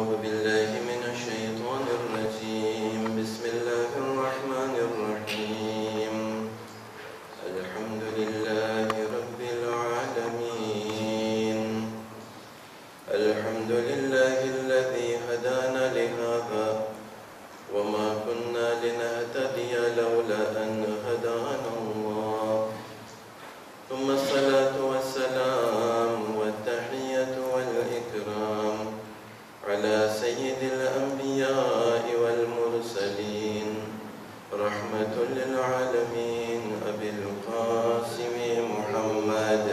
أعوذ بالله من الشيطان الرجيم بسم الله الرحمن الرحيم الحمد لله رب العالمين الحمد لله الذي هدانا لهذا وما كنا لنهتدي لولا أن هدانا الله ثم الصلاة والسلام والتحية والإكرام على سيد الأنبياء والمرسلين رحمة للعالمين أبي القاسم محمد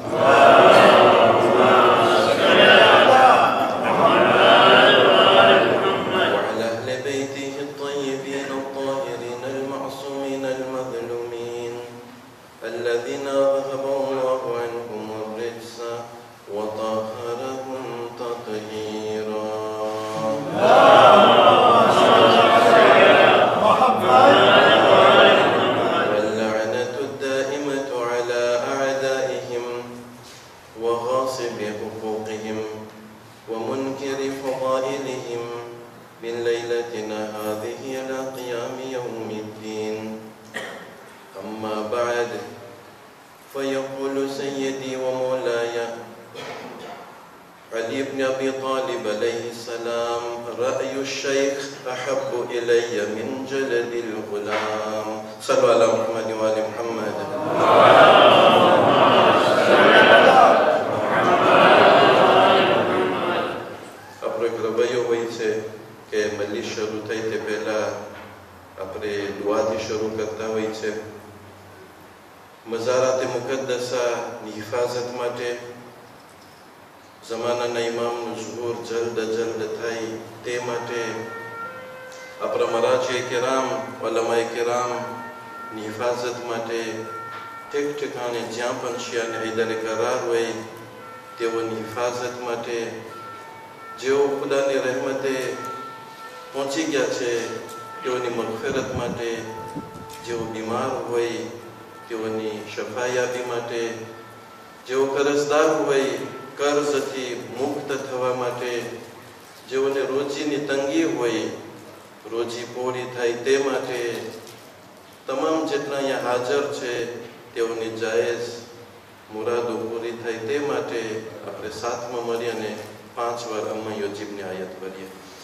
وعلى أهل بيته الطيبين الطاهرين المعصومين المظلومين الذين أذهب الله عنهم الرجس وطهرهم تطهيرا واللعنة الدائمة على أعدائهم وغاصب حقوقهم ومنكر فضائلهم من ليلتنا هذه إلى قيام يوم الدين أما بعد فيقول سيدي ومولاي علي بن أبي طالب عليه السلام رأي الشيخ أحب إلي من جلد الغلام صلوا على محمد وآل محمد après travailler के मल्ली शुरू થઈ તે પહેલા આપણે દુઆથી શરૂ કરતા હોઈએ છે મઝારાત મુકદ્દસા ની હિફાજત માટે જમાનાના ઇમામનું ઝુહુર જલ્દ થાય તે માટે આપણા મરાજી કિરામ ઉલમાએ કિરામ ની હિફાજત માટે ઠેક ઠેકાણે જ્યાં પણ શિયાને હૈદરે કરાર હોય તેઓની હિફાજત માટે જેઓ ખુદાની રહેમતે પહોંચી ગયા છે તેઓની મગફિરત માટે જેઓ બીમાર હોય તેઓની શફાયાબી માટે જેઓ કરજદાર હોય कर्जथी मुक्त थवा माटे जेओने रोजीनी तंगी होय रोजी पूरी थाय ते माटे तमाम जेटला यहाँ हाजर छे तेओनी जायज मुरादो पूरी थाय ते माटे आपणे साथमां मळी अने 5 વાર અમ્મા યોજીબની આયત પઢીએ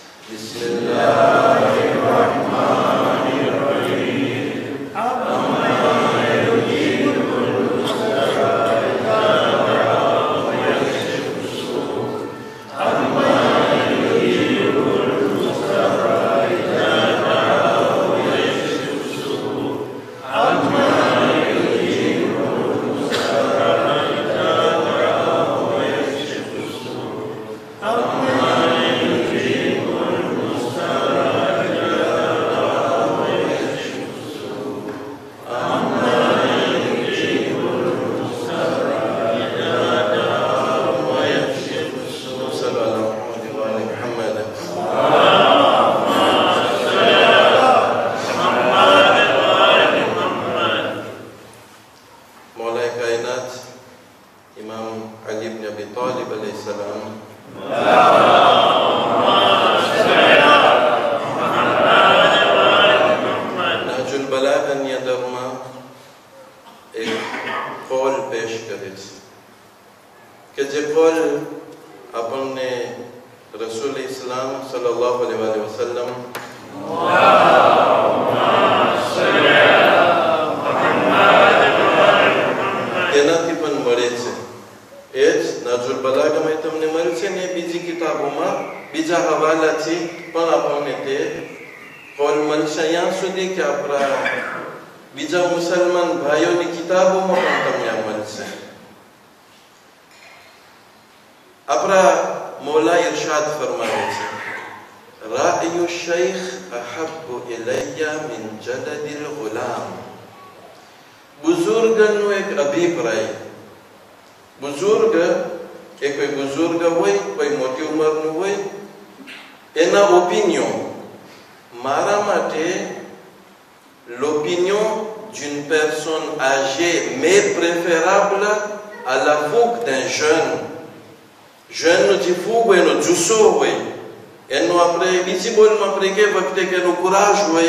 l'opinion d'une personne âgée mais préférable à la fougue d'un jeune. Jeune di fougue no jusso એનો આપણે બીજી બોલમાં આપણે કે વખતે કે એનો કુરાશ હોય,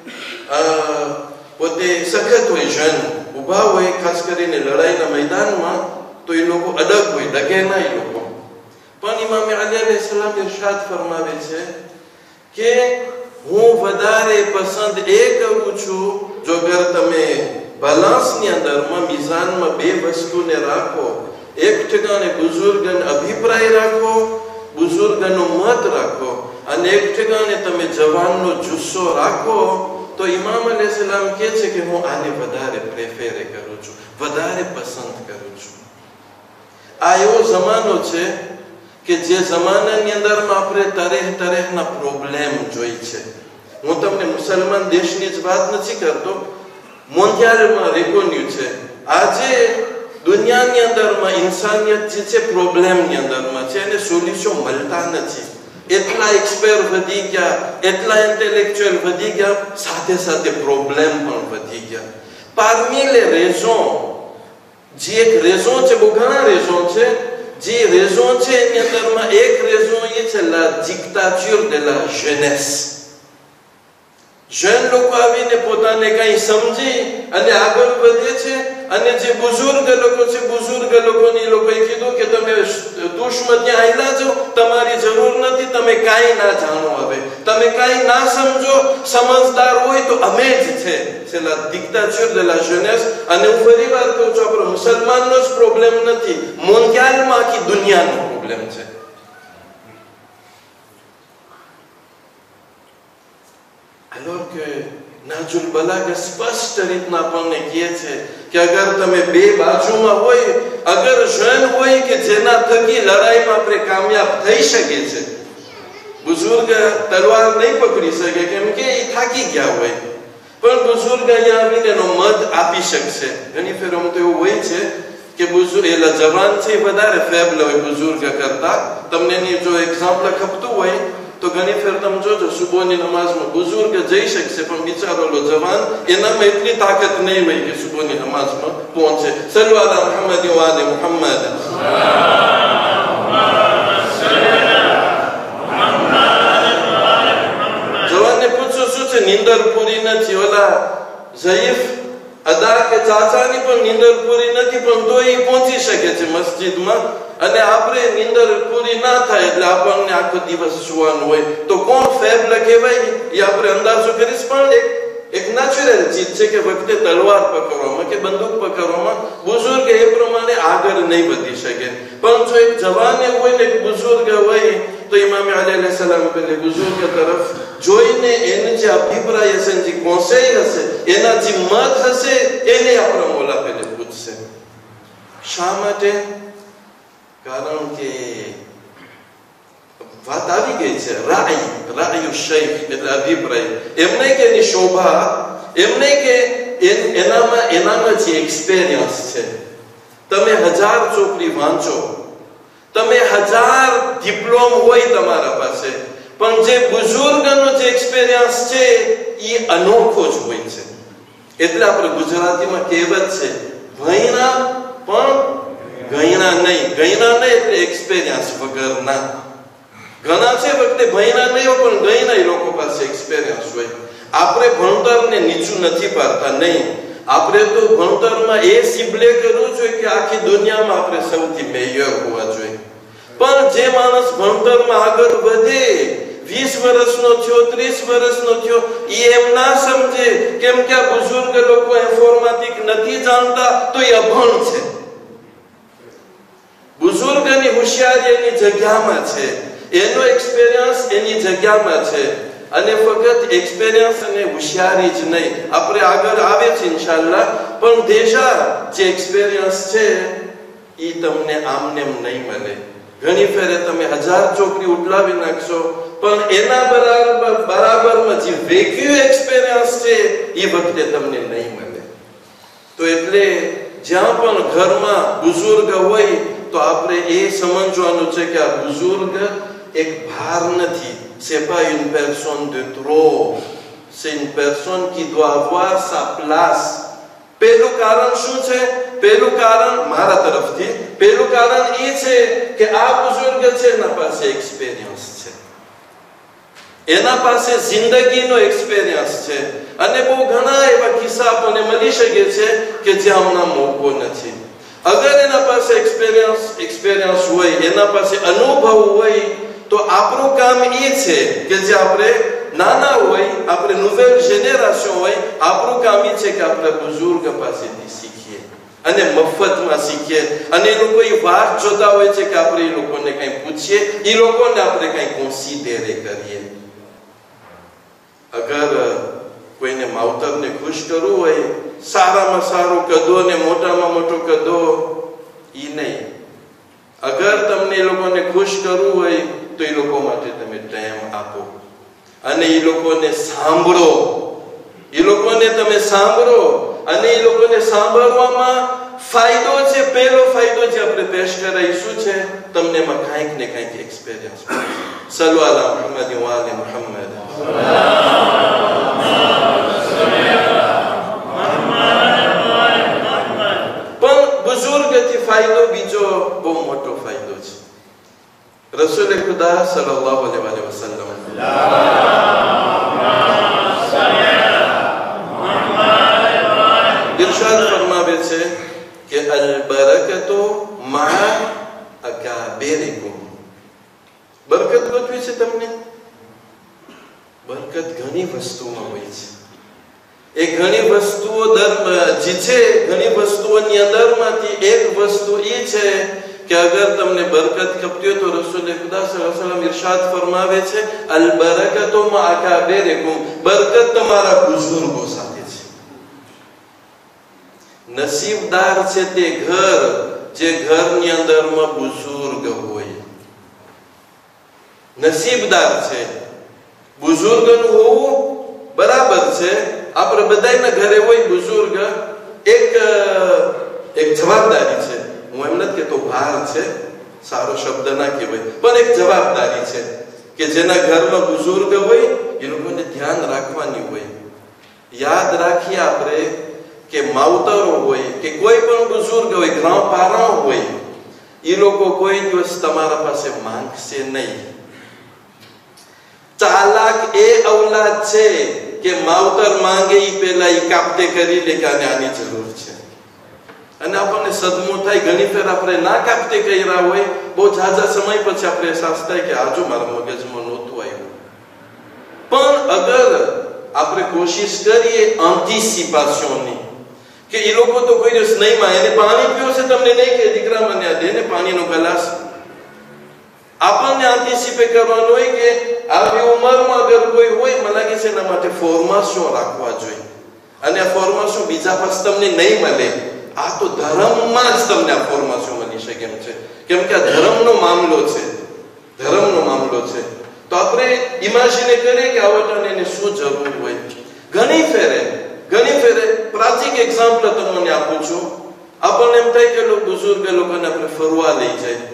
પોતે સખત હોય, જન ઊભા હોય, ખાસ કરીને લડાઈના મેદાનમાં, તો એ લોકો અડગ હોય, ડગે ના એ લોકો. પણ ઇમામ અલી અલૈહિસ્સલામ ઇરશાદ ફરમાવે છે કે હું વધારે પસંદ એ કરું છું, જો અગર તમે બાલાન્સની અંદરમાં, મિઝાનમાં બે વસ્તુને રાખો, એક ઠેકાણે બુઝુર્ગનો અભિપ્રાય રાખો, બુઝુર્ગનો મત રાખો, અને એક ઠેકાણે તમે જવાનનો જુસ્સો રાખો, તો ઇમામ અલૈહિસ્સલામ કહે છે કે હું આને વધારે પ્રેફર કરું છું, વધારે પસંદ કરું છું. આ એવો જમાનો છે કે જે જમાનાની અંદરમાં આપણે તરેહના પ્રોબ્લેમ જોઈ છે. હું તમને મુસલમાન દેશની જ વાત નથી કરતો, મોંઘવારીમાં રેકોન્યુ છે. આજે દુનિયાની અંદરમાં ઇન્સાનિયત જે છે પ્રોબ્લેમની અંદરમાં છે, એને સોલ્યુશન મળતા નથી. એટલા એક્સપર્ટ વધી ગયા, એટલા ઇન્ટેલેક્ચ્યુઅલ વધી ગયા, સાથે સાથે પ્રોબ્લેમ પણ વધી ગયા. પાર્મી les raisons, જે એક રેઝો છે, બહુ ઘણા રેઝો છે, જે રેઝો છે એની અંદરમાં એક રેઝો એ છે la dictature de la jeunesse. જન લોકો આવીને પોતાને કઈ સમજી અને આગળ વધે છે, અને જે બુઝુર્ગ લોકો છે, બુઝુર્ગ લોકોને લોકોએ કીધું કે તમે દુશ્મન ત્યાં આયલા છો, તમારી જરૂર નથી, તમે કાંઈ ના જાણો, હવે તમે કાંઈ ના સમજો, સમજદાર હોય તો અમે જ છે. c'est la dictature de la jeunesse. અને હું ફરી વાર કહું છું, આપણો મુસલમાનનો જ પ્રોબ્લેમ નથી, મોંઘવારીમાં આખી દુનિયાનો પ્રોબ્લેમ છે. Alors que નાજુલ બલાગા સ્પષ્ટ રીતના આપણને કહે છે કે અગર તમે બે બાજુમાં હોય, અગર જન હોય કે જેના થકી લડાઈમાં આપણે કામયાબ થઈ શકે છે. બુઝુર્ગ તલવાર નહીં પકડી શકે કેમ કે એ થાકી ગયા હોય, પણ બુઝુર્ગ અહીંયા આવીને એનો મત આપી શકશે. ઘણી ફેર તો એવું હોય છે કે બુઝુર્ગ એલા જવાન છે વધારે ફેબલ હોય બુઝુર્ગ કરતા. તમને એની જો એક્ઝામ્પલ ખપતું હોય તો ઘણી ફેર તમે જોજો, સુબહની નમાઝમાં બુઝુર્ગ જઈ શકશે, પણ બિચારો જવાન એનામાં એટલી તાકાત નહીં હોય કે સુબહની નમાઝમાં પહોંચે. સલ્લુ અલા મુહમ્મદ વ આલે મુહમ્મદ. જવાનને પૂછો શું છે, નીંદર પૂરી નથી. ઓલા ઝયીફ અદા કે ચાચાની પણ નીંદર પૂરી નથી, પણ તો એ પહોંચી શકે છે મસ્જિદમાં. અને આપણે નીંદર પૂરી ના થાય એટલે આપણને આખો દિવસ સુવાનું હોય, તો કોણ ફેબલ કહેવાય એ આપણે અંદાજો કરીશ. પણ એક નેચરલ ચીજ છે કે વખતે તલવાર પકડવામાં કે બંદૂક પકડવામાં બુઝુર્ગ એ પ્રમાણે આગળ નહીં વધી શકે. પણ જો એક જવાન હોય ને એક બુઝુર્ગ હોય, તો ઇમામ અલી અલૈહિસ્સલામ પેલે બુઝુર્ગ તરફ જોઈને એને જે અભિપ્રાય હશે, જે કોન્સેય હશે, એના જે મત હશે, એને આપણા મોલા પેલે પૂછશે. શા માટે? કારણ કે વાત આવી ગઈ છે રાયુ શૈખ એટલે અભિપ્રાય. એમ નહીં કે એની શોભા, એમ નહીં કે એનામાં જે એક્સપિરિયન્સ છે. તમે 1000 ચોપડી વાંચો, તમે 1000 ડિપ્લોમ હોય તમારા પાસે, પણ જે બુઝુર્ગનો જે એક્સપિરિયન્સ છે એ અનોખો જ હોય છે. એટલે આપણે ગુજરાતીમાં કહેવત છે, ભણ્યા પણ ગયણા નહીં. ગયણા નહીં એટલે એક્સપિરિયન્સ વગરના. ઘણા છે વખતે ભણ્યા નહીં હોય પણ ગયણા એ લોકો પાસે એક્સપિરિયન્સ હોય. આપણે ભણતરને નીચું નથી પાડતા, નહીં. આપણે તો ભણતરમાં એ સિબલે કરવું જોઈએ કે આખી દુનિયામાં આપણે સૌથી મેયર હોવા જોઈએ. પણ જે માણસ ભણતરમાં આગળ વધે, 20 વર્ષનો થયો, 30 વર્ષનો થયો, એ એમ ના સમજે કેમ કે આ બુઝુર્ગ લોકો ઇન્ફોર્મેટિક નથી જાણતા, તો એ અભણ છે. બુઝુર્ગની હોશિયારી એની જગ્યામાં છે, એનો એક્સપિરિયન્સ એની જગ્યામાં છે. અને ફક્ત એક્સપિરિયન્સ અને હોશિયારી જ નહીં, આપણે આગળ આવે છે ઇન્શાઅલ્લાહ, પણ દેશા જે એક્સપિરિયન્સ છે એ તમને આમને નહીં મળે. ઘણી ફેરે તમે 1000 ચોપડી ઉઠલાવી નાખશો, પણ એના બરાબરમાં જે વેક્યુ એક્સપિરિયન્સ છે એ વખતે તમને નહીં મળે. તો એટલે જ્યાં પણ ઘરમાં બુઝુર્ગ હોય તો આપણે એ સમજવાનું છે કે આ બુઝુર્ગ એક ભાર નથી. C'est pas une personne de trop, c'est une personne qui doit avoir sa place. પહેલું કારણ શું છે? પહેલું કારણ મારા તરફથી પહેલું કારણ એ છે કે આ બુઝુર્ગ છે એના પાસે એક્સપિરિયન્સ છે. એના પાસે જિંદગીનો એક્સપિરિયન્સ છે અને બહુ ઘણા એવા કિસ્સા આપણને મળી શકે છે કે જ્યાં હમણાં મોકો નથી. અગર એના પાસે એક્સપિરિયન્સ હોય, એના પાસે અનુભવ હોય, તો આપણું કામ એ છે કે જે આપણે નાના હોય, આપણે નોવેલ જેનેરેશન હોય, આપણું કામ એ છે કે આપણે બુઝુર્ગ પાસેથી શીખીએ અને મફતમાં શીખીએ. અને એ લોકો એ વાત જોતા હોય છે કે આપણે એ લોકોને કંઈ પૂછીએ, એ લોકોને આપણે કંઈ કોન્સિડરે કરીએ. અગર કોઈને માવતરને ખુશ કરવું હોય, સારામાં સારું કદો અને મોટામાં મોટો કદો ઈ નહીં. અગર તમને એ લોકોને ખુશ કરવું હોય તો એ લોકો માટે તમે ટાઈમ આપો અને એ લોકોને સાંભળો. એ લોકોને તમે સાંભળો અને એ લોકોને સાંભળવામાં ફાયદો છે. પહેલો ફાયદો જે આપણે પેશ કરાઈશું છે, તમને એમાં કંઈક ને કંઈક એક્સપિરિયન્સ. સલ્લુ અલા મુહમ્મદ વ આલે મુહમ્મદ. બુઝુર્ગથી ફાયદો બીજો બહુ મોટો ફાયદો છે. રસૂલ ખુદા સલ્લલ્લાહુ અલૈહિ વસલ્લમ ઇરશાદ ફરમાવે છે કે અલ બરકતુ મા અકાબિરિકુમ. બરકત ગોઠવી છે તમને. બરકત ઘણી વસ્તુમાં હોય છે. એ ઘણી વસ્તુઓ ઘણી વસ્તુઓની અંદરમાંથી એક વસ્તુ એ છે કે અગર તમને બરકત ખપતી હોય તો રસૂલ ખુદા સલ્લલ્લાહુ અલૈહિ વસલ્લમ ઇરશાદ ફરમાવે છે અલ બરકતુ મા અકાબિરિકુમ. બરકત તમારા બુઝુર્ગો સાથે છે. નસીબદાર છે તે ઘર જે ઘરની અંદરમાં બુઝુર્ગ હોય. નસીબદાર છે. બુઝુર્ગનું હોવું બરાબર છે. આપણે બધાના ઘરે હોય બુઝુર્ગ, એક જવાબદારી છે. હું એમ નથી કહેતો ભાર છે, સારો શબ્દ ના કહેવાય, પણ એક જવાબદારી છે કે જેના ઘરમાં બુઝુર્ગ હોય એ લોકોને ધ્યાન રાખવાની હોય. યાદ રાખીએ આપણે કે માવતરો હોય કે કોઈ પણ બુઝુર્ગ હોય, ગ્રામ પારા હોય, એ લોકો કોઈ દિવસ તમારા પાસે માંગશે નહીં. ચાલાક એ ઔલાદ છે કે માવતર માંગે એ પહેલા એ કાપતે કરી લે કે આની જરૂર છે. અને આપણને સદમો થાય, ઘણી ફેર આપણે ના કાપતે કર્યા હોય, બહુ ઝાઝા સમય પછી આપણે અહેસાસ થાય કે આજુ મારા મગજમાં નહોતું આવ્યું. પણ અગર આપણે કોશિશ કરીએ એન્ટિસિપેશનની કે એ લોકો તો કોઈ દિવસ નહીં માં, એને પાણી પીવું છે તમને નહીં કે દીકરા મને આ દે ને પાણીનો ગ્લાસ. આપણને એન્ટિસિપેટ કરવાનું હોય કે આવી ઉંમરમાં અગર કોઈ હોય, મને લાગે છે એના માટે ફોર્માશો રાખવા જોઈએ. અને આ ફોર્માશો બીજા પાસે તમને નહીં મળે. આ તો ધર્મમાં જ તમને આ ફોર્માશો મળી શકે એમ છે, કેમ કે આ ધર્મનો મામલો છે. ધર્મનો મામલો છે. તો આપણે ઇમેજિન કરીએ કે આવટાને એને શું જરૂર હોય. ઘણી ફેરે પ્રાચિક એક્ઝામ્પલ તમને આપું છું. આપણને એમ થાય કે બુઝુર્ગ લોકોને આપણે ફરવા લઈ જાય.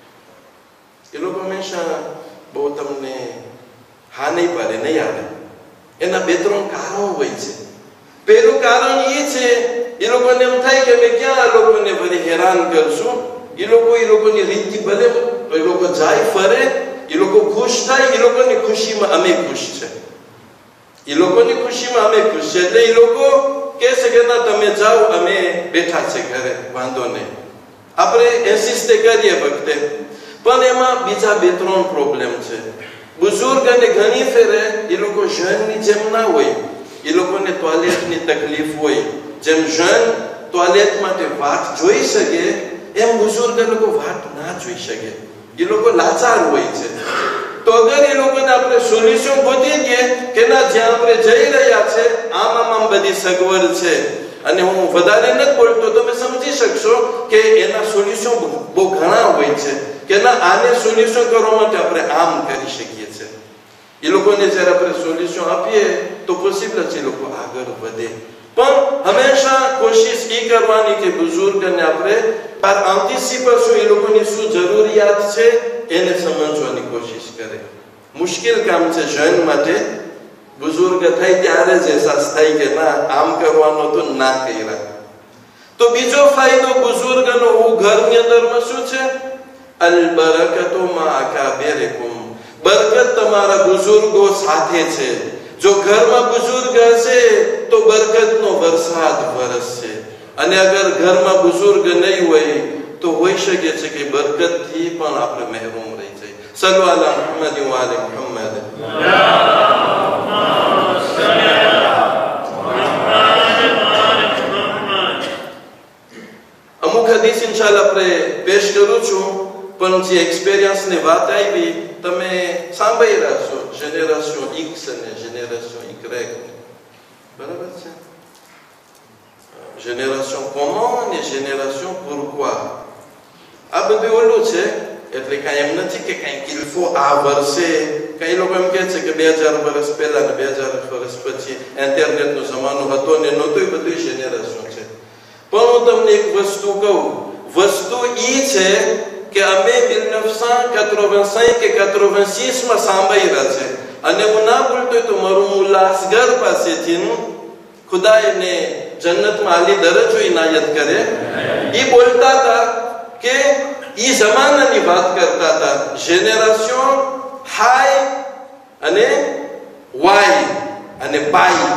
એ લોકો હંમેશા બહુ તમને હા નહીં પાડે, નહીં આવે. એના બે ત્રણ કારણો હોય છે. પહેલું કારણ એ છે, એ લોકોને એમ થાય કે અમે ક્યાં આ લોકોને બધી હેરાન કરશું. એ લોકોની રીતથી ભલે એ લોકો જાય ફરે, એ લોકો ખુશ થાય, એ લોકોની ખુશીમાં અમે ખુશ છે. એ લોકોની ખુશીમાં અમે ખુશ છે. એટલે એ લોકો કહે છે કે ના તમે જાઓ, અમે બેઠા છે ઘરે, વાંધો નહીં. આપણે એસિસ્ટ કરીએ વખતે, પણ એમાં બીજા બે ત્રણ પ્રોબ્લેમ છે. બુઝુર્ગ અને ઘણી ફેરે એ લોકો જનની જેમ ના હોય. એ લોકોને ટોયલેટની તકલીફ હોય. જેમ જન ટોયલેટ માટે વાટ જોઈ શકે, એમ બુઝુર્ગ લોકો વાટ ના જોઈ શકે. એ લોકો લાચાર હોય છે. તો અગર એ લોકોને આપણે સોલ્યુશન ગોતી દઈએ કે ના જ્યાં આપણે જઈ રહ્યા છે આમ બધી સગવડ છે, અને હું વધારે નથી બોલતો, તમે સમજી શકશો કે એના સોલ્યુશન બહુ ઘણા હોય છે કે ના આને સોલ્યુશન કરવા માટે આપણે આમ કરી શકીએ છીએ. એ લોકોને જ્યારે આપણે સોલ્યુશન આપીએ તો પોસિબલ છે એ લોકો આગળ વધે. પણ હંમેશા કોશિશ એ કરવાની કે બુઝુર્ગને આપણે એન્ટિસિપેશન, એ લોકોની શું જરૂરિયાત છે એને સમજવાની કોશિશ કરે. મુશ્કેલ કામ છે જન માટે. બુઝુર્ગ થાય ત્યારે જ અહેસાસ થાય કે ના આમ કરવાનો તો ના કર્યા. તો બીજો ફાયદો બુઝુર્ગનો ઘરની અંદરમાં શું છે? અલ બરકતુ મા અકાબિરિકુમ. બરકત તમારા બુઝુર્ગો સાથે છે. જો ઘરમાં બુઝુર્ગ હશે તો બરકતનો વરસાદ વરસશે, અને અગર ઘરમાં બુઝુર્ગ નહીં હોય તો હોઈ શકે છે કે બરકતથી પણ આપણે મહેરૂમ રહી જાય. સલ્લુ અલા મુહમ્મદ વ આલે મુહમ્મદ. અમુક હદીસ ઇન્શાઅલ્લાહ આપણે પેશ કરું છું, પણ જે એક્સપિરિયન્સની વાત આવી તમે સાંભળી રહ્યા છો, જેનેરેશન એક્સ અને જેનેરેશન Y, બરાબર છે? જેનેરેશન કોમન અને જેનેરેશન pourquoi. આ બધું ઓલું છે, એટલે કાંઈ એમ નથી કે કાંઈ કિલ્ફો આ વર્ષે. કઈ લોકો એમ કહે છે કે 2000 વર્ષ પહેલા ને 2000 વર્ષ પછી ઇન્ટરનેટનો જમાનો હતો ને નહોતો, એ બધું જેનેરેશન છે. પણ હું તમને એક વસ્તુ કહું, વસ્તુ એ છે કે અમે 1985 કે 86 માં સાંભળી રહ્યા છે, અને હું ના બોલતો તો મારું ઉલ્લાસગર પાસેથી ખુદા એને જન્નતમાં આલી દરજ્જો ઇનાયત કરે, એ બોલતા હતા કે એ જમાનાની વાત કરતા હતા. જેનેરેશન હાઈ અને વાય અને પાઈ,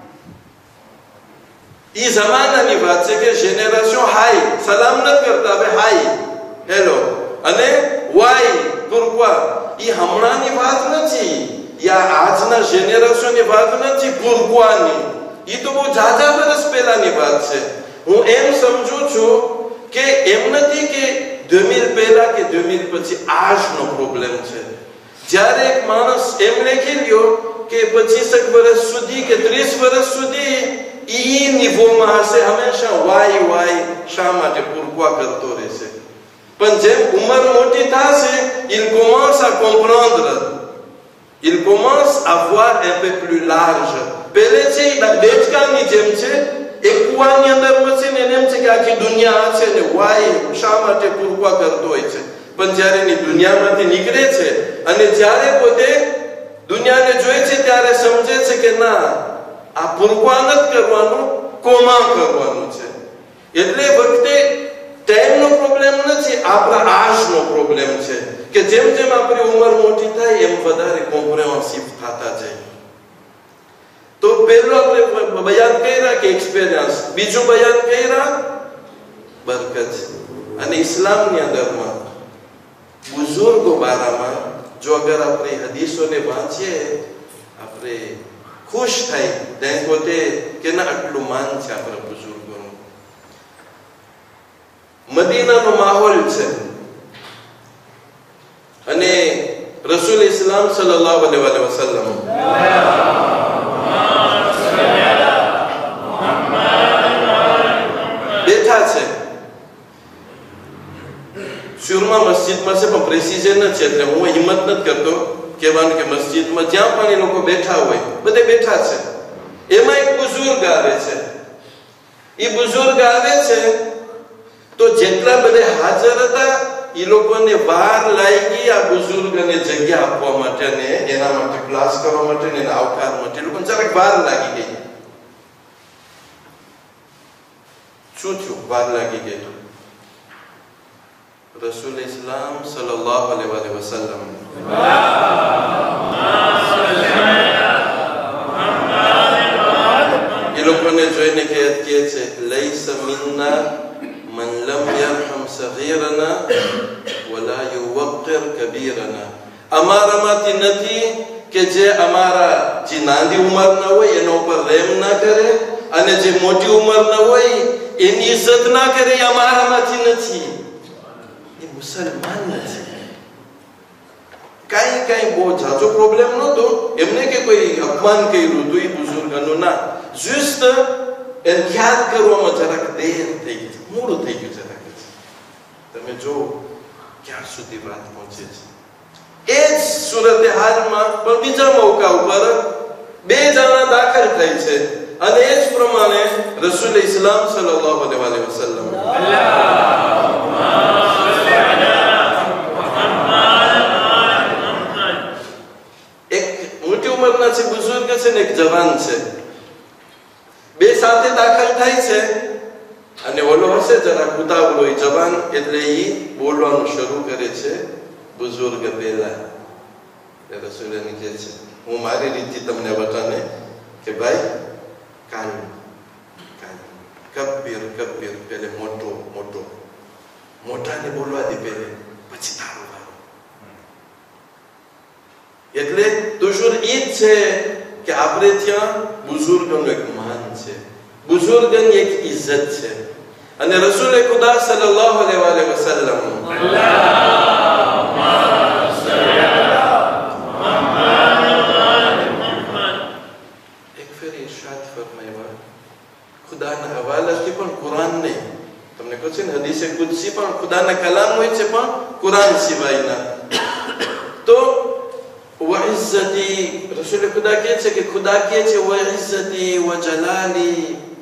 એ જમાનાની વાત છે કે જેનેરેશન હાઈ સલામ નથી કરતા, હવે હાઈ હેલો, અને વાય pourquoi. એ હમણાંની વાત નથી, યા આજના જેનેરેશનની વાત નથી pourquoi-ની. એ તો બહુ ઝાઝા વર્ષ પહેલાની વાત છે. હું એમ સમજુ છું કે એમ નથી કે 2000 પહેલા કે 2000 પછી આજનો પ્રોબ્લેમ છે. જ્યારે એક માણસ એમ લખી લ્યો કે 25 વર્ષ સુધી કે 30 વર્ષ સુધી ઈ નિવોમાં હશે, હંમેશા વાય શા માટે pourquoi કરતો રહેશે. પણ જેમ ઉંમર મોટી થશે, il commence à comprendre, il commence à voir un peu plus large. પહેલે છે ડેચકાની જેમ છે, એક કુવાની અંદર મસીને એમ છે કે આખી દુનિયા છે ને વાય શા માટે pourquoi કરતો હોય છે. પણ જ્યારે એની દુનિયામાંથી નીકળે છે અને જ્યારે પોતે દુનિયાને જોઈ છે ત્યારે સમજે છે કે ના, આ pourquoi નથી કરવાનું, કોમા કરવાનું છે. એટલે વખતે ટાઈમનો પ્રોબ્લેમ નથી, આપણા આજનો પ્રોબ્લેમ છે કે જેમ જેમ આપણી ઉંમર મોટી થાય એમ વધારે કોમ્પ્રેહેન્સિવ થતા જાય. તો પહેલું આપણે બયાન કર્યા કે એક્સપિરિયન્સ, બીજું બયાન કર્યા બરકત. અને ઇસ્લામની અંદરમાં બુઝુર્ગો બારામાં જો અગર આપણે હદીસોને વાંચીએ, આપણે ખુશ થાય ત્યાં પોતે કે ના આટલું માન છે આપણા બુઝુર્ગોનું. મદીનાનો માહોલ છે, અને રસૂલ ઇસ્લામ સલ્લલ્લાહુ અલૈહિ વસલ્લમ બેઠા છે. શુરમાં મસ્જિદમાં છે, પણ પ્રેસિઝન નથી, એટલે હું હિંમત નથી કરતો કહેવાનું કે મસ્જિદમાં જ્યાં પણ એ લોકો બેઠા હોય બધે બેઠા છે. એમાં એક બુઝુર્ગ આવે છે. એ બુઝુર્ગ આવે છે તો જેટલા બધે હાજર હતા એ લોકોને વાર લાગી આ બુઝુર્ગને જગ્યા આપવા માટે ને એના માટે ક્લાસ કરવા માટે ને એના આવકાર માટે લોકોને જરાક વાર લાગી ગઈ. શું થયું? વાર લાગી ગઈ. રસૂલ ઇસ્લામ સલ્લલ્લાહુ અલૈહિ વસલ્લમ એ લોકોને જોઈને કહે છે લૈસ મિન્ના મન લમ યરહમ સગીરના વલા યુવક્કિર કબીરના. અમારામાંથી નથી કે જે અમારા જે નાની ઉંમરના હોય એના ઉપર રહેમ ના કરે, અને જે મોટી ઉંમરના હોય એની ઇજ્જત ના કરે. એ અમારામાંથી નથી, એ મુસલમાન નથી. કઈ બહુ જાજો પ્રોબ્લેમ નહોતો એમને કે કોઈ અપમાન કર્યું હતું એ બુઝુર્ગનું, ના, જસ્ટ એને યાદ કરવામાં જરાક દેર થઈ ગઈ, મોડું થઈ ગયું જરાક. તમે જો ક્યાં સુધી વાત પહોંચે છે. એ જ સુરતે હાલમાં પણ બીજા મોકા ઉપર 2 જણા દાખલ થાય છે, અને એ જ પ્રમાણે રસૂલ ઇસ્લામ સલ્લલ્લાહુ અલૈહિ વસલ્લમ ઉંમરના છે, બુઝુર્ગ છે ને એક જવાન છે, 2 સાથે દાખલ થાય છે. અને ઓલો હશે જરા ઉતાવળો, એ જવાન એટલે એ બોલવાનું શરૂ કરે છે બુઝુર્ગ પહેલા. રસૂલે કહે છે હું મારી રીતથી તમને બતાને કે ભાઈ કાન કબીર કબીર પહેલે મોટો મોટો મોટાને બોલવા દે પહેલે પછી તારો વારો એટલે દુશર ઈ છે કે આપણે ત્યાં બુઝુર્ગોનું એક માન છે બુઝુર્ગની એક ઇજ્જત છે અને રસૂલે ખુદા સલ્લલ્લાહુ અલૈહિ વસલ્લમ એક ફેર ઇરશાદ ફરમાયા ખુદાના હવાલાથી પણ કુરાન નહીં તમને કહું છે ને હદીસે કુદસી પણ ખુદાના કલામ હોય છે પણ કુરાન સિવાયના તો وعزتي رسول خدا કહે છે કે ખુદા કહે છે وعزتي وجلالي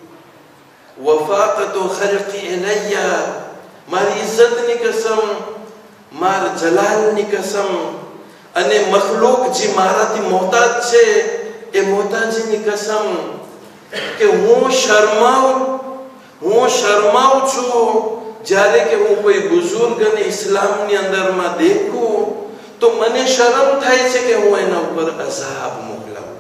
وفاقة خلقي إلي મારી ઇજ્જતની કસમ મારા જલાલની કસમ અને મખલુક જે મારાથી મોહતાજ છે એ મોહતાજીની કસમ કે હું શરમાઉં છું જ્યારે કે હું કોઈ બુઝુર્ગને ઇસ્લામની અંદરમાં દેખું તો મને શરમ થાય છે કે હું એના ઉપર અઝાબ મોકલાવું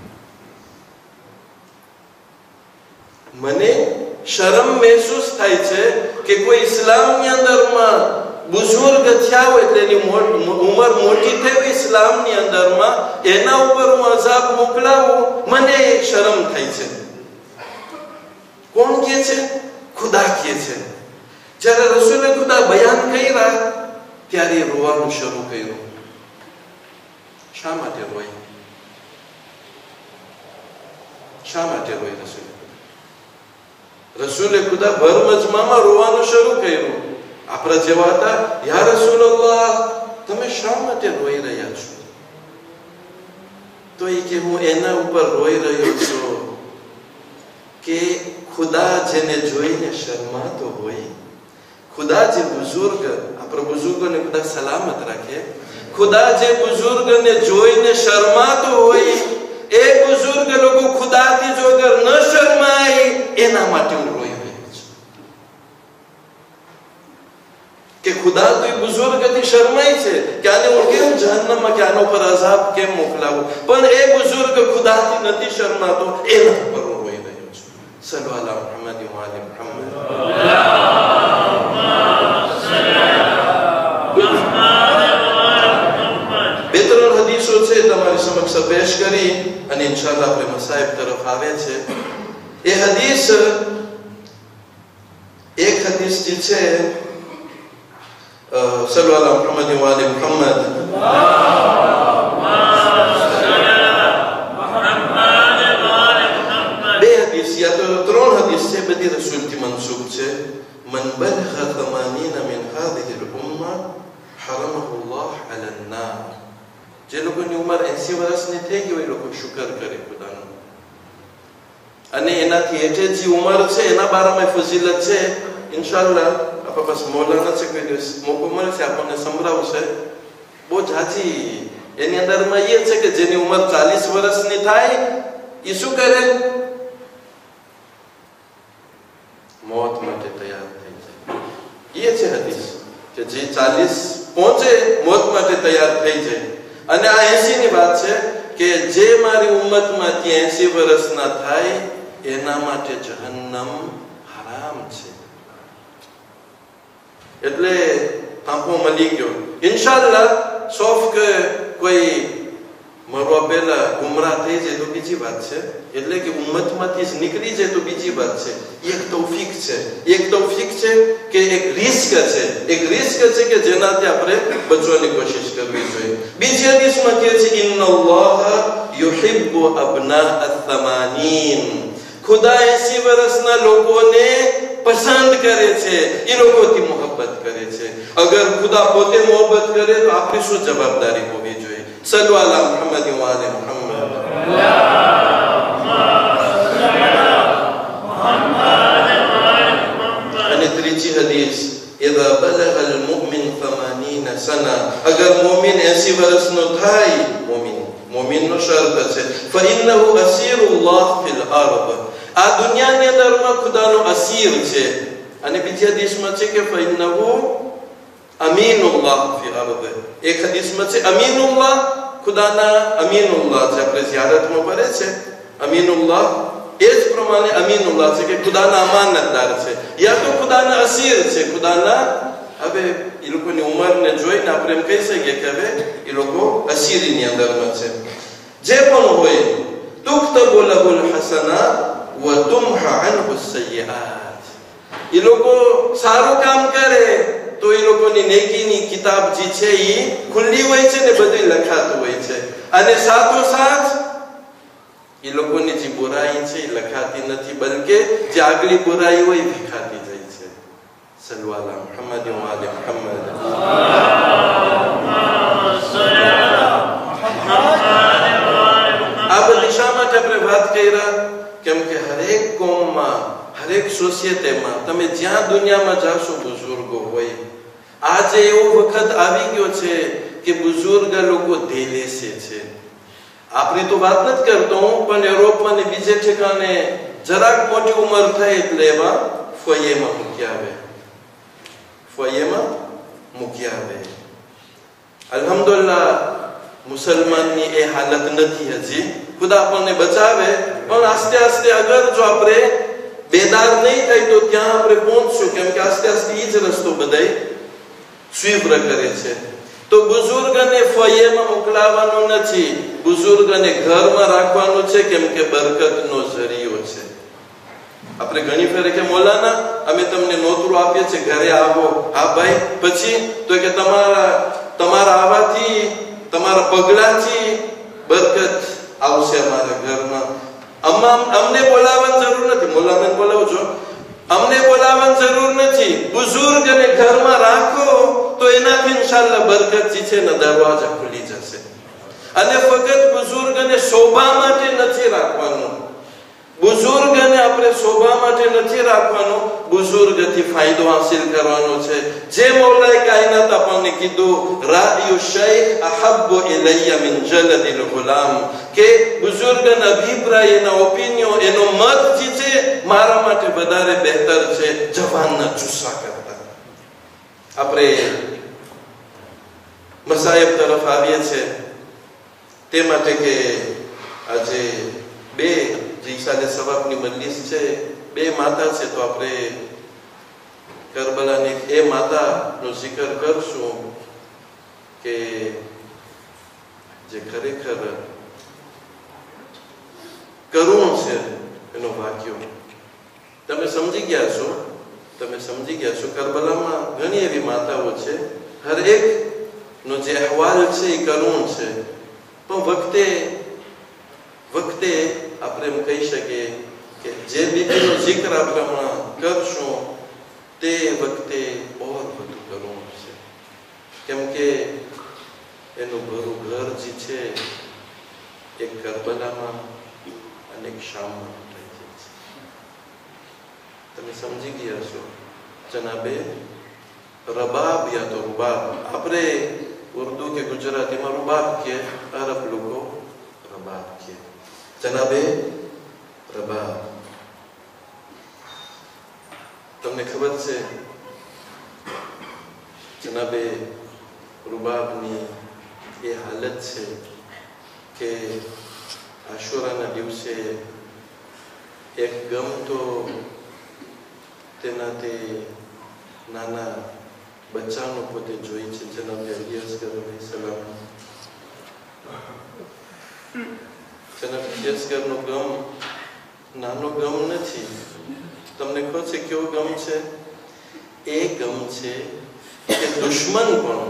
મને શરમ મહેસૂસ થાય છે કે કોઈ ઇસ્લામની અંદરમાં બુઝુર્ગ થયા હોય એટલે એની ઉંમર મોટી થઈ ઇસ્લામની અંદરમાં એના ઉપર હું અઝાબ મોકલાવું મને શરમ થાય છે કોણ કહે છે ખુદા કહે છે જ્યારે રસૂલે ખુદા બયાન કર્યા ત્યારે રોવાનું શરૂ કર્યું શા માટે રોય રસૂલે ખુદા ભર મજમામાં રોવાનું શરૂ કર્યું આપણા જેવા હતા યા રસૂલલ્લાહ તમે શા માટે રોઈ રહ્યા છો તો એ કે હું એના ઉપર રોઈ રહ્યો છું કે ખુદા જેને જોઈને શરમાતો હોય ખુદા જે બુઝુર્ગ આપણા બુઝુર્ગોને ખુદા સલામત રાખે ખુદા જે બુઝુર્ગને જોઈને શરમાતો હોય એ બુઝુર્ગ લોકો ખુદાથી જો અગર ન શરમાય એના માટે હું રોઈ રહ્યો છું કે ખુદા તો એ બુઝુર્ગથી શરમાય છે કે આને હું કેમ જહન્નમમાં કે આનો પર અઝાબ કેમ મોકલાવું પણ એ બુઝુર્ગ ખુદાથી નથી શરમાતો એના પર હું રોઈ રહ્યો છું સલ્લુ અલા મુહમ્મદ વ આલી મુહમ્મદ તમારી સમક્ષ પેશ કરી અને ઇન્શાઅલ્લાહ આપણે મસાઇબ તરફ આવે છે એ હદીસ એક હદીસ જે છે સલ્લલ્લાહુ અલૈહિ મુહમ્મદ વ આલી મુહમ્મદ બે હદીસ યા તો ત્રણ હદીસ છે બધી રસૂલથી મંસૂબ છે મન બલગha 80 min hadhihi al-umma haramahu Allah 'ala an-nar જે લોકોની ઉંમર 80 વર્ષની થઈ ગઈ હોય એ લોકો શુકર કરે ખુદાનો અને એનાથી હેઠે જે ઉંમર છે એના બારામાં ફજીલત છે ઇન્શાઅલ્લાહ આપણા પાસે મૌલાના છે કોઈ દિવસ મોકો મળશે આપણને સંભળાવશે બહુ ઝાઝી એની અંદરમાં એ છે કે જેની ઉંમર 40 વર્ષની થાય એ શું કરે મોત માટે તૈયાર થઈ જાય એ છે હદીસ કે જે 40 પહોંચે મોત માટે તૈયાર થઈ જાય અને આ 80 ની વાત છે કે જે મારી ઉમ્મતમાંથી 80 વર્ષના થાય એના માટે જહન્નમ હરામ છે એટલે તાંપો મળી ગયો ઇન્શાઅલ્લાહ સોફ કે કોઈ મરવા પહેલા ગુમરાહ થઈ જાય તો બીજી વાત છે એટલે કે ઉમ્મતમાંથી જ નીકળી જાય તો બીજી વાત છે એક તૌફીક છે કે એક રિસ્ક છે કે જેનાથી આપણે બચવાની કોશિશ કરવી જોઈએ બીજી હદીસમાં કહે છે ઇન્નલ્લાહ યુહિબ્બુ અબના અથ-થમાનીન ખુદા 80 વર્ષના લોકોને પસંદ કરે છે એ લોકોથી મોહબ્બત કરે છે અગર ખુદા પોતે મોહબ્બત કરે તો આપણી શું જવાબદારી હોવી જોઈએ સલ્લુ અલા મુહમ્મદ વ આલી મુહમ્મદ અને ત્રીજી હદીસ ઇذا بلغ المؤمن 80 سنه અગર મોમિન 80 વર્ષનો થાય મોમિનનો શરત છે فانه اسير الله في الارض આ દુનિયાની અંદરમાં ખુદાનો અસીર છે અને બીજી હદીસમાં છે કે فانه امين الله في الارض એક હદીસમાં છે અમીનુલ્લાહ ખુદાના અમીનુલ્લાહ છે, આપણે ઝિયારતમાં પડે છે અમીનુલ્લાહ, એ જ પ્રમાણે અમીનુલ્લાહ છે કે ખુદાના અમાનતદાર છે, યા તો ખુદાના અસીર છે, ખુદાના, હવે એ લોકોની ઉંમરને જોઈને આપણે એમ કહી શકીએ કે હવે એ લોકો અસીરીની અંદરમાં છે. જે પણ હોય, તુક્તબુ લહુલ હસનાત વ તુમહા અન્હુ સય્યઆત, એ લોકો સારું કામ કરે તો એ લોકોની નેકીની કિતાબ જે છે એ ખુલ્લી હોય છે ને બધું લખાતું હોય છે, અને સાથોસાથ એ લોકોની જે બુરાઈ છે એ લખાતી નથી, બલકે જે આગલી બુરાઈ હોય એ દેખાતી જાય છે. સલ્લુ અલા મુહમ્મદ વ આલે મુહમ્મદ. આ બધી શા માટે આપણે વાત કર્યા? કેમ કે હરેક કોમમાં, હરેક સોસાયટીમાં, તમે જ્યાં દુનિયામાં જાશો બુઝુર્ગો હોય. આજે એવો વખત આવી ગયો છે કે બુઝુર્ગ લોકો દેલેસે છે. આપણી તો વાત નથી કરતો હું, પણ યુરોપમાં ને બીજે ઠેકાણે જરાક મોટી ઉંમર થાય એટલે એવા ફોયેમાં મૂકી આવે. અલ્હમ્દુલિલ્લાહ મુસલમાનની એ હાલત નથી હજી, ખુદા આપણને બચાવે, પણ આસ્તે આસ્તે અગર જો આપણે બેદાર નહીં થાય તો ત્યાં આપણે પહોંચશું, કેમ કે આસ્તે આસ્તે એ જ રસ્તો બધાય સ્વીપ્ર કરે છે. તો બુઝુર્ગને ફોયેમાં મોકલાવવાનો નથી, બુઝુર્ગને ઘરમાં રાખવાનું છે, કેમ કે બરકતનો જરિયો છે. આપણે ઘણી ફેરે કે મૌલાના અમે તમને નોતરું આપીએ છીએ, ઘરે આવો. હા ભાઈ, પછી તો કે તમારા આવવાથી, તમારા પગલાથી બરકત આવશે અમારા ઘરમાં. અમને બોલાવવાની જરૂર નથી, મૌલાનાને બોલાવજો, અમને બોલાવવાની જરૂર નથી. બુઝુર્ગને ઘરમાં રાખો તો એનાથી ઇન્શાઅલ્લાહ બરકત જે છે ને દરવાજા ખુલી જશે. અને ફક્ત બુઝુર્ગને શોભા માટે નથી રાખવાનું, બુઝુર્ગને આપણે શોભા માટે નથી રાખવાનું, બુઝુર્ગથી ફાયદો હાસિલ કરવાનો છે. જે મૌલાએ કાયનાત આપણને કીધું, રાયુ શૈખ અહબ્બુ ઇલૈયા મિન જલદિલ ગુલામ, કે બુઝુર્ગના અભિપ્રાય, એના ઓપિનિયન, એનો મત જે છે મારા માટે વધારે બહેતર છે જવાનના જુસ્સા કરતા. આપણે મસાયબ તરફ આવીએ છીએ તે માટે કે આજે બે ઈસાલે સવાબની મજલિસ છે, બે માતા છે, તો આપણે કરબલાની એ માતાનો જિકર કરશું કે જે ખરેખર કરુણ છે એનો વાક્યો. તમે સમજી ગયા છો, કરબલામાં ઘણી એવી માતાઓ છે, હરેક નો જે અહેવાલ છે એ કરુણ છે, પણ વખતે આપણે એમ કહી શકીએ કે જે બીબીનો જિક્ર આપણે હમણાં કરશું તે વખતે ઓર બધું કરવું છે, કેમ કે એનું ઘરું ઘર જે છે એક કરબલામાં અને એક શામમાં થઈ જાય છે. તમે સમજી ગયા છો. જનાબે રબાબ યા તો રૂબાબ, આપણે ઉર્દુ કે ગુજરાતીમાં રૂબાબ કે, અરબ લોકો રબાબ કે. જનાબે રબાબ, તમને ખબર છે જનાબે રૂબાબની એ હાલત છે કે આશુરાના દિવસે એક ગમ તો તેનાથી નાના બચ્ચાનો પોતે જોઈ છે, જનાબે અલિયસ્કર અલૈહિસ્સલામ. જનાબ અલિયસ્કરનો ગમ નાનો ગમ નથી. તમને કહો છે કેવો ગમ છે? એ ગમ છે કે દુશ્મન પણ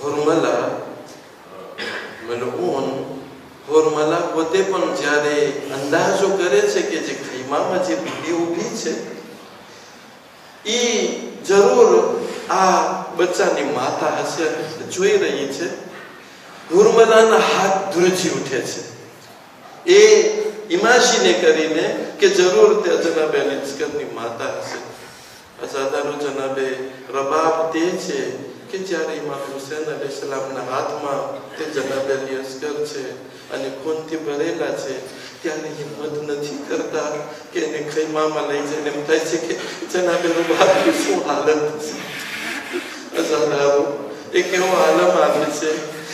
હોરમલા પોતે પણ જ્યારે અંદાજો કરે છે કે જે ખૈમામાં જે બીડી ઊભી છે એ જરૂર આ બચ્ચાની માતા હશે, જોઈ રહી છે. હોરમલાના હાથ ધ્રુજી ઉઠે છે એ ઇમાજીને કરીને કે જરૂર તે જનાબે અલિયસ્કરની માતા હશે. અસાધારો જનાબે રબાબ તે છે કે જ્યારે ઇમામ હુસૈન અલૈહિસ્સલામના હાથમાં તે જનાબે અલિયસ્કર છે અને ખૂનથી ભરેલા છે, ત્યારે હિંમત નથી કરતા કે એને ખૈમામાં લઈ જઈને એમ થાય છે કે જનાબે રબાબની શું હાલત છે. અસાધારો એક એવો આલમ આવે છે કે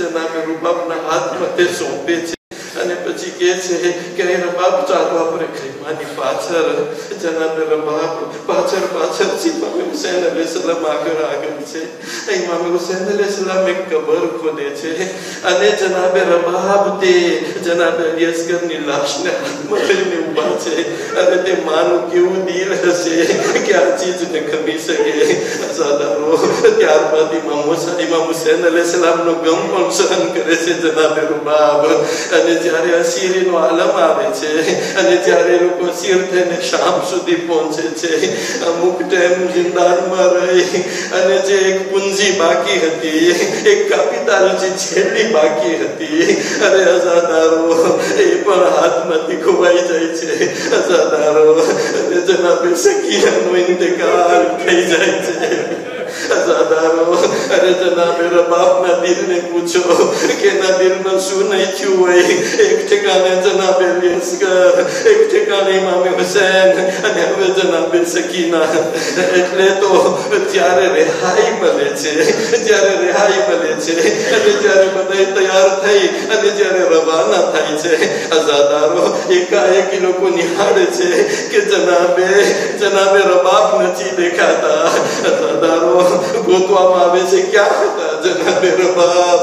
જનાબે રૂબાબના હાથમાં તે સોંપે છે અને પછી કહે છે કે રબાબ ચાલો આપણે ખૈમાની પાછળ જનાબે રબાબ પાછળ પાછળથી ઇમામ હુસૈન અલૈહિસ્સલામ આગળ છે ઇમામ હુસૈન અલૈહિસ્સલામ એક કબર ખોદે છે અને જનાબે રબાબ તે જનાબે અલી અસગરની લાશને હાથમાં લઈને ઊભા છે અને તે માનું કેવું દિલ હશે કે આ ચીજને ખમી શકે અઝાદારો ત્યારબાદ ઇમામ હુસૈન અલૈહિસ્સલામનો ગમ પણ સહન કરે છે જનાબે રબાબ અને જ્યારે અસીરીનો આલમ આવે છે અને જ્યારે લોકો અસીર થઈને શામ સુધી પહોંચે છે અમુક ટાઈમ જિંદાનમાં રહી અને જે એક પૂંજી બાકી હતી એક કેપિટલ જે છેલ્લી બાકી હતી અરે અઝાદારો એ પણ હાથમાંથી ખોવાઈ જાય છે અઝાદારો અને જનાબે સકીનાનો ઇંતકાલ થઈ જાય છે અઝાદારો અરે જનાબે રબાબના દિલને પૂછો કે એના દિલમાં શું નહીં થયું હોય એક ઠેકાણે જનાબે અલી અસગર એક ઠેકાણે ઇમામ હુસૈન અને હવે જનાબે સકીના એટલે તો જ્યારે રેહાઈ મળે છે અને જ્યારે બધા તૈયાર થઈ અને જ્યારે રવાના થાય છે અઝાદારો એકાએક લોકો નિહાળે છે કે જનાબે રબાબ નથી દેખાતા અઝાદારો ગોતવામાં આવે છે ક્યાં હતા જનાબે રબાબ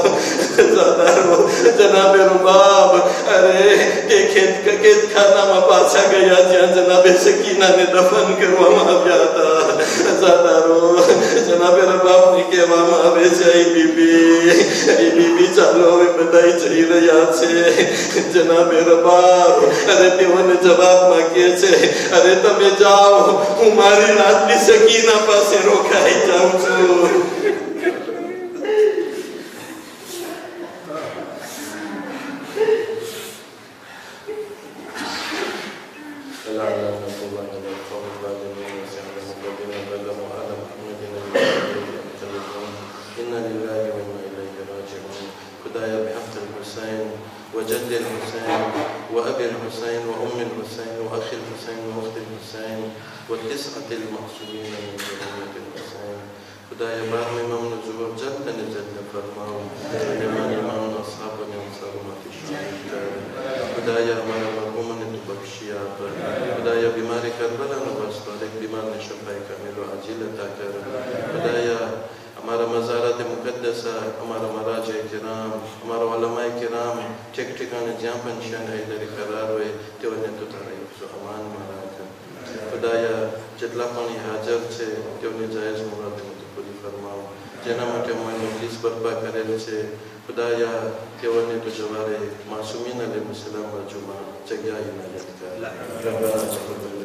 જનાબે રબાબ અરે તે કેદખાનામાં પાછા ગયા જ્યાં જનાબે સકીનાને દફન કરવામાં આવ્યા હતા અઝાદારો જનાબે રબાબને કહેવામાં આવે છે એ બીબી ચાલો હવે બધા જઈ રહ્યા છે જનાબે રબાબ અરે તેઓને જવાબમાં કહે છે અરે તમે જાઓ હું મારી નાતની સકીના પાસે રોકાઈ જાઉં છું وجد الحسين وأبي الحسين وأم الحسين وأخي الحسين وأخت الحسين والتسعة المعصومين من ذرية الحسين خدايا بارم إمام نزور جلد نجد فرماو إمام أصحاب الأنصار ما في الشهيد خدايا أمانا مرحوما نتبكشيا خدايا بمار كربلا نبستالك بمار نشفاي كامل وعجلة تاكر خدايا हमारा मज़ारात मुक़द्दसा हमारा मराज किराम हमारा उलमाए किराम ठिक ठिकाने जहाँ पंशान हैदरी करार हुए तेवने तो तारीफ सो अमान महाराज खुदाया जितला पानी हाजर छे तेवने जायज़ मुराद में तो पूरी फरमाओ जेना માટે મોય મજલિસ બરપા કરેલ છે ખુદાયા તેઓને તો જવારે માસૂમીન અલૈહિસ્સલામ બાજુમાં જગ્યા ઇનાયત કર રબ્બના